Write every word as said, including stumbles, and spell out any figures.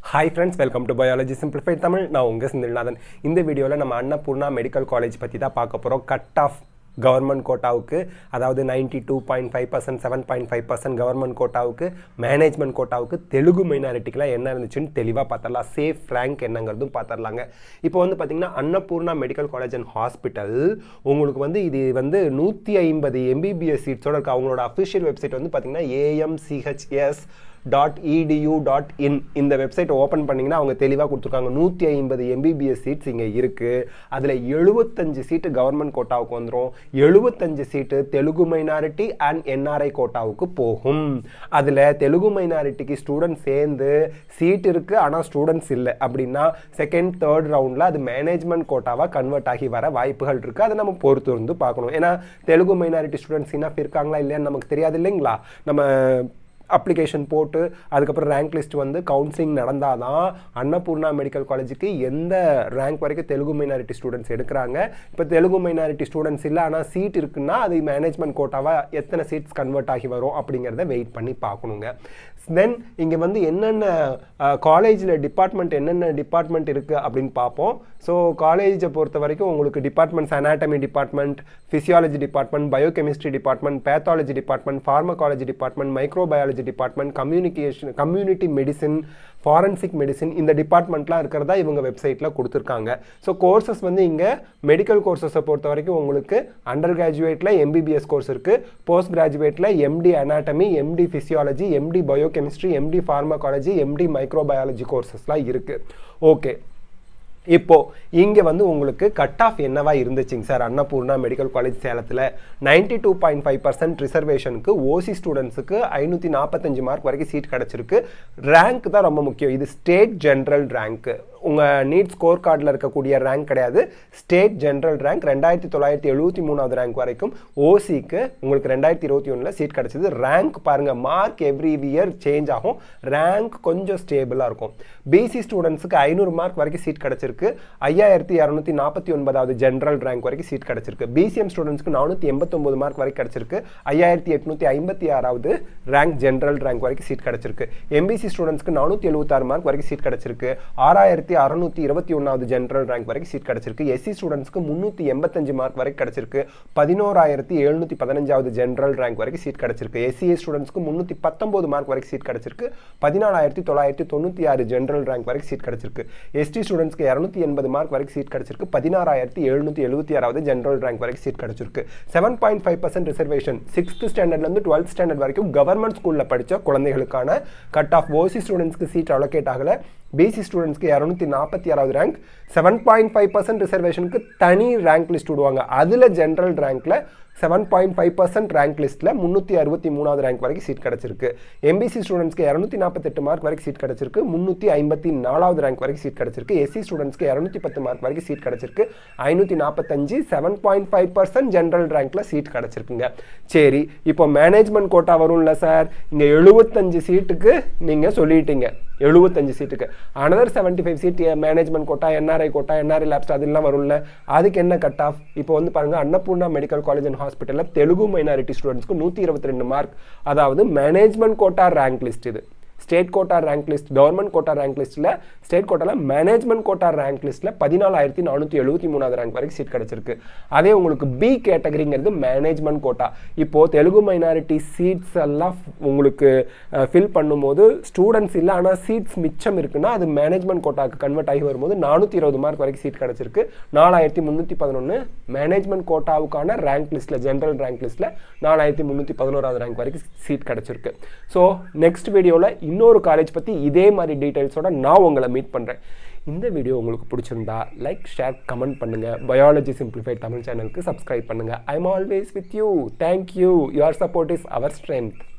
Hi friends, welcome to Biology Simplified Tamil. நான் உங்க செந்தில்நாதன். இந்த வீடியோல நம்ம அன்னபூர்ணா மெடிக்கல் காலேஜ் பத்தி தான் பார்க்க போறோம். கட் ஆஃப் கவர்மெண்ட் கோட்டாவுக்கு அதாவது ninety-two point five percent seven point five percent government கோட்டாவுக்கு மேனேஜ்மெண்ட் கோட்டாவுக்கு தெலுங்கு மைனாரிட்டிக்குலாம் என்ன இருந்துச்சுன்னு தெளிவாக பார்த்தரலாம். Safe rank என்னங்கிறதும் பார்த்தரலாங்க. இப்போ வந்து பார்த்தீங்கன்னா Annapurna medical college and hospital உங்களுக்கு வந்து இது வந்து நூற்றி ஐம்பது எம்பிபிஎஸ் சீட்ஸோட இருக்கு. அவங்களோட அஃபிஷியல் வெப்சைட் வந்து பார்த்தீங்கன்னா AMCHS dot EDU dot in இந்த வெப்சைட் ஓப்பன் பண்ணிங்கன்னா அவங்க தெளிவாக கொடுத்துருக்காங்க. நூற்றி ஐம்பது எம்பிபிஎஸ் சீட்ஸ் இங்கே இருக்குது. அதில் எழுபத்தஞ்சு சீட்டு கவர்மெண்ட் கோட்டாவுக்கு வந்துடும். எழுபத்தஞ்சு seat Telugu minority and NRI கோட்டாவுக்கு போகும். அதில் தெலுங்கு மைனாரிட்டிக்கு ஸ்டூடெண்ட்ஸ் சேர்ந்து சீட் இருக்குது ஆனால் ஸ்டூடெண்ட்ஸ் இல்லை அப்படின்னா செகண்ட் தேர்ட் ரவுண்டில் அது மேனேஜ்மெண்ட் கோட்டாவாக கன்வெர்ட் ஆகி வர வாய்ப்புகள் இருக்குது. அதை நம்ம பொறுத்து இருந்து பார்க்கணும். ஏன்னா தெலுங்கு மைனாரிட்டி ஸ்டூடெண்ட்ஸ் இனஃப் இருக்காங்களா இல்லையான்னு நமக்கு தெரியாது இல்லைங்களா. நம்ம அப்ளிகேஷன் போட்டு அதுக்கப்புறம் ரேங்க் லிஸ்ட் வந்து கவுன்சிலிங் நடந்தால் தான் அன்னபூர்ணா மெடிக்கல் காலேஜுக்கு எந்த ரேங்க் வரைக்கும் தெலுங்கு மைனாரிட்டி ஸ்டூடெண்ட்ஸ் எடுக்கிறாங்க. இப்போ தெலுங்கு மைனாரிட்டி ஸ்டூடெண்ட்ஸ் இல்லை ஆனால் சீட் இருக்குன்னா அது மேனேஜ்மெண்ட் கோட்டாவாக எத்தனை சீட்ஸ் கன்வெர்ட் ஆகி வரும் அப்படிங்கிறத வெயிட் பண்ணி பார்க்கணுங்க. தென் இங்கே வந்து என்னென்ன காலேஜில் டிபார்ட்மெண்ட் என்னென்ன டிபார்ட்மெண்ட் இருக்குது அப்படின்னு பார்ப்போம். ஸோ காலேஜை பொறுத்த வரைக்கும் உங்களுக்கு departments anatomy department, physiology department, biochemistry department, pathology department, pharmacology department, microbiology department, communication community medicine, forensic medicine இந்த டிபார்ட்மெண்ட்லாம் இருக்கிறதா இவங்க வெப்சைட்டில் கொடுத்துருக்காங்க. ஸோ கோர்சஸ் வந்து இங்கே மெடிக்கல் கோர்சஸை பொறுத்த வரைக்கும் உங்களுக்கு அண்டர் கிராஜுவேட்டில் எம்பிபிஎஸ் கோர்ஸ் இருக்குது. போஸ்ட் கிராஜுவேட்டில் MD anatomy, MD physiology, MD biochemistry, MD pharmacology, MD microbiology கோர்சஸ்லாம் இருக்குது. ஓகே, இப்போ இங்கே வந்து உங்களுக்கு கட் ஆஃப் என்னவா இருந்துச்சுங்க சார் அன்னபூர்ணா மெடிக்கல் காலேஜ் சேலத்தில் ninety two point five percent ரிசர்வேஷனுக்கு ஓசி ஸ்டூடெண்ட்ஸுக்கு ஐநூற்றி நாற்பத்தஞ்சு மார்க் வரைக்கும் சீட் கிடச்சிருக்கு. ரேங்க் தான் ரொம்ப முக்கியம். இது ஸ்டேட் ஜென்ரல் ரேங்க்கு. உங்கள் நீட் ஸ்கோர் கார்டில் இருக்கக்கூடிய ரேங்க் கிடையாது. ஸ்டேட் ஜென்ரல் ரேங்க் ரெண்டாயிரத்தி தொள்ளாயிரத்தி எழுபத்தி மூணாவது ரேங்க் வரைக்கும் ஓசிக்கு உங்களுக்கு ரெண்டாயிரத்தி இருபத்தி ஒன்றில் சீட் கிடச்சிது. ரேங்க் பாருங்கள், மார்க் எவ்ரி இயர் சேஞ்ச் ஆகும். ரேங்க் கொஞ்சம் ஸ்டேபிளாக இருக்கும். பிசி ஸ்டூடெண்ட்ஸுக்கு ஐநூறு மார்க் வரைக்கும் சீட் கிடச்சிருக்கு. ஐயாயிரத்தி இரநூத்தி நாற்பத்தி ஒன்பதாவது ஜென்ரல் ரேங்க் வரைக்கும் சீட் கிடச்சிருக்கு. பிசிஎம் ஸ்டூடெண்ட்ஸ்க்கு நானூற்றி எண்பத்தொம்பது மார்க் வரைக்கும் கிடச்சிருக்கு. ஐயாயிரத்தி எட்நூற்றி ஐம்பத்தி ஆறாவது ரேங்க் ஜென்ரல் ரேங்க் வரைக்கும் சீட் கிடச்சிருக்கு. எம்பிசி ஸ்டூடெண்ட்ஸ்க்கு நானூற்றி எழுபத்தாறு மார்க் வரைக்கும் சீட் கிடச்சிருக்கு. ஆறாயிரத்தி அறுநூத்தி இருபத்தி ஒன்னாவது ஜென்ரல் ரேங்க் வரைக்கும் சீட் கிடைச்சிருக்கு. எஸ்சி ஸ்டூடெண்ட்ஸ்க்கு முன்னூத்தி எண்பத்தஞ்சு மார்க் வரைக்கும் கிடைச்சிருக்கு. பதினோராயிரத்தி எழுநூத்தி பதினஞ்சாவது ஜென்ரல் ரேங்க் வரைக்கும் சீட் கிடைச்சிருக்கு. எஸ்சிஏ ஸ்டூடெண்ட்ஸ்க்கு முன்னூத்தி பத்தொன்பது மார்க் வரைக்கும் சீட் கிடைச்சிருக்கு. பதினாலாயிரத்தி தொள்ளாயிரத்தி தொண்ணூத்தி ஆறு ஜென்ரல் ரேங்க் வரைக்கும் சீட் கிடைச்சிருக்கு. எஸ்டி ஸ்டூடெண்ட்ஸ்க்கு இருநூத்தி எண்பது மார்க் வரைக்கும் சீட் கிடைச்சிருக்கு. பதினாறாயிரத்தி எழுநூத்தி எழுபத்தி ஆறாவது ஜென்ரல் ரேங்க் வரைக்கும் சீட் கிடைச்சிருக்கு. Seven point five percent reservation sixth ஸ்டாண்டர்ட்ல இருந்து டுவெல்த் ஸ்டாண்டர்ட் வரைக்கும் கவர்மெண்ட் ஸ்கூல்ல படிச்ச குழந்தைகளுக்கான கட் ஆஃப். ஓசி ஸ்டூடெண்ட்ஸ்க்கு சீட் அலோகேட் ஆகல. பிசி ஸ்டூடெண்ட்ஸ்க்கு இரநூத்தி நாற்பத்தி ஆறாவது rank. Seven point five percent ரிசர்வேஷனுக்கு தனி ரேங்க் லிஸ்ட் விடுவாங்க. அதில் ஜென்ரல் ரேங்க்ல seven point five percent rank லிஸ்ட்டில் முந்நூற்றி அறுபத்தி மூணாவது ரேங்க் வரைக்கும் சீட் கிடச்சிருக்கு. எம்பிசி ஸ்டூடெண்ட்ஸ்க்கு இரநூத்தி நாற்பத்தெட்டு மார்க் வரைக்கும் சீட் கிடச்சிருக்கு. முந்நூற்றி ஐம்பத்தி நாலாவது ரேங்க் வரைக்கும் சீட் கிடச்சிருக்கு. எஸ்சி ஸ்டூடெண்ட்ஸ்க்கு இரநூத்தி பத்து மார்க் வரைக்கும் சீட் கிடச்சிருக்கு. ஐநூற்றி நாற்பத்தஞ்சு seven point five percent general ரேங்க்ல சீட் கிடச்சிருக்குங்க. சரி, இப்போ மேனேஜ்மெண்ட் கோட்டா வரும்ல சார், இங்கே எழுபத்தஞ்சு சீட்டுக்கு நீங்கள் சொல்லிட்டீங்க. எழுபத்தஞ்சு சீட்டுக்கு another seventy five seat management quota, NRI quota, NRI lapse அதெல்லாம் வரும்ல. அதுக்கு என்ன கட் ஆஃப்? இப்போ வந்து பாருங்க, அன்னபூர்ணா மெடிக்கல் காலேஜ் அண்ட் ஹாஸ்பிட்டலில் தெலுங்கு மைனாரிட்டி ஸ்டூடெண்ட்ஸ்க்கு நூற்றி இருபத்தி ரெண்டு மார்க், அதாவது மேனேஜ்மெண்ட் கோட்டா ரேங்க் லிஸ்ட். இது state quota rank list, government quota rank லிஸ்ட்டில் ஸ்டேட் கோட்டாவில் மேனேஜ்மெண்ட் கோட்டா ரேங்க் லிஸ்ட்டில் பதினாலாயிரத்தி நானூற்றி எழுபத்தி மூணாவது ரேங்க் வரைக்கும் சீட் கிடச்சிருக்கு. அதே உங்களுக்கு பி கேட்டகரிங்கிறது மேனேஜ்மெண்ட் கோட்டா. இப்போது தெலுங்கு மைனாரிட்டி சீட்ஸ் எல்லாம் உங்களுக்கு ஃபில் பண்ணும்போது ஸ்டூடெண்ட்ஸ் இல்லை ஆனால் சீட்ஸ் மிச்சம் இருக்குன்னா அது மேனேஜ்மெண்ட் கோட்டாவுக்கு கன்வெர்ட் ஆகி வரும்போது நானூற்றி இருபது மார்க் வரைக்கும் சீட் கிடச்சிருக்கு. நாலாயிரத்தி முந்நூற்றி பதினொன்று மேனேஜ்மெண்ட் கோட்டாவுக்கான ரேங்க் லிஸ்ட்டில் ஜென்ரல் ரேங்க் லிஸ்ட்டில் நாலாயிரத்தி முந்நூற்றி பதினோராவது ரேங்க் வரைக்கும் சீட் கிடச்சிருக்கு. ஸோ நெக்ஸ்ட் வீடியோவில் இன்னொரு காலேஜ் பற்றி இதே மாதிரி டீட்டெயில்ஸோட நான் உங்களை மீட் பண்ணுறேன். இந்த வீடியோ உங்களுக்கு பிடிச்சிருந்தா லைக், ஷேர், கமெண்ட் பண்ணுங்கள். பயாலஜி சிம்பிளிஃபைட் தமிழ் சேனலுக்கு சப்ஸ்கிரைப் பண்ணுங்கள். I am always with you. Thank you. Your support is our strength.